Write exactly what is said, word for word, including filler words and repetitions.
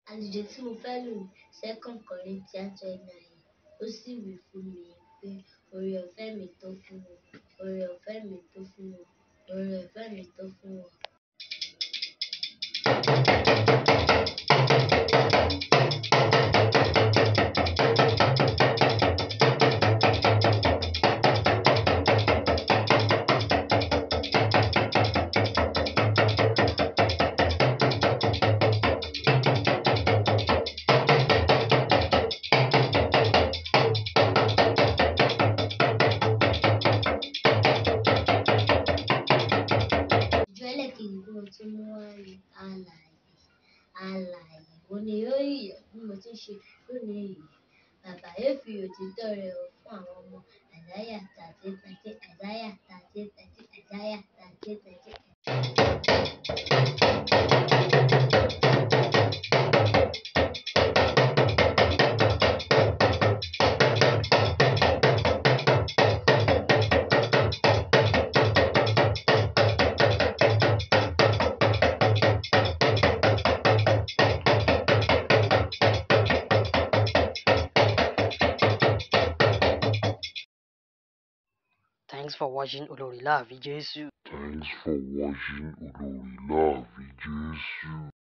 Àlùjọ tí mo fẹ́ lù ní Second Corinthians twelve nine. Ó sì wí fún mi pé oore ọ̀fẹ́ mi tó fún wọn, oore ọ̀fẹ́ mi tó fún wọn, oore ọ̀fẹ́ mi tó fún wọn. Ìjọ ẹlẹ́kejì tí mo tún mú wá ní alààyè. Alààyè wo ni yóò yè bí mo ti ń ṣe lónìí yìí. Bàbá yóò fi òtítọ́ rẹ̀ hàn fún àwọn ọmọ. Isaiah thirty thirty, Isaiah thirty thirty, Isaiah thirty thirty. Thanks for watching Olorila Avijesu. Thanks for watching Olorila Avijesu.